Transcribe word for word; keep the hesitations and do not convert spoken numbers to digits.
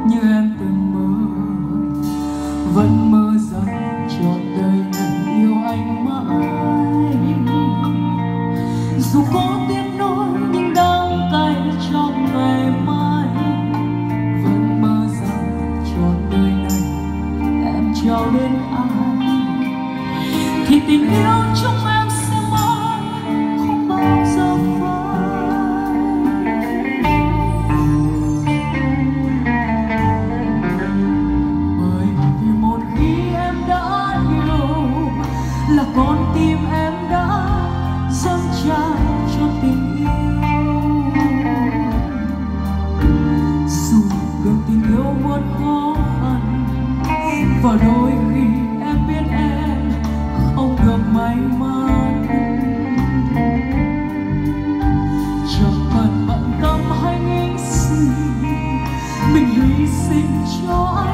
như em từng mơ, vẫn mơ rằng trọn đời này yêu anh mãi. Dù có tiếc nuối nhưng đắng cay trong ngày mai, vẫn mơ rằng trọn đời này em trao đến ai, thì tình yêu trong em sẽ mãi không bao giờ phai. Bởi vì một khi em đã yêu là con tim em đã dâng trao cho tình yêu. Dù đường tình yêu muôn khó khăn, và đôi khi em biết em không được may mắn, chẳng cần bận tâm hay nghĩ gì, mình hy sinh cho anh.